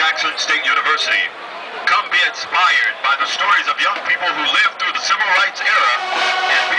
Jackson State University. Come be inspired by the stories of young people who lived through the civil rights era and be